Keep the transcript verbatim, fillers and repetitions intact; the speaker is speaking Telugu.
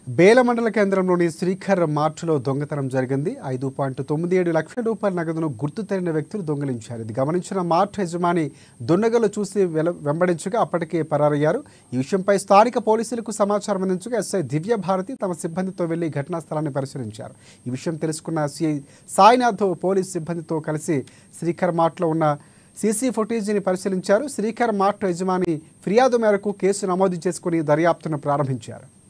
బేల మండల కేంద్రంలోని శ్రీఖర్ మార్టులో దొంగతనం జరిగింది. ఐదు పాయింట్ తొమ్మిది ఏడు లక్షల రూపాయల నగదును గుర్తు తెలియని వ్యక్తులు దొంగిలించారు. ఇది గమనించిన మార్ట్ యజమాని దుండగులు చూసి వెంబడించగా అప్పటికే పరారయ్యారు. ఈ విషయంపై స్థానిక పోలీసులకు సమాచారం అందించగా ఎస్ఐ దివ్య భారతి తమ సిబ్బందితో వెళ్లి ఘటనా స్థలాన్ని పరిశీలించారు. ఈ విషయం తెలుసుకున్న సిఐ సాయినాథ్ పోలీసు సిబ్బందితో కలిసి శ్రీఖర్ మార్ట్లో ఉన్న సీసీ ఫుటేజీని పరిశీలించారు. శ్రీఖర్ మార్ట్ యజమాని ఫిర్యాదు మేరకు కేసు నమోదు చేసుకుని దర్యాప్తును ప్రారంభించారు.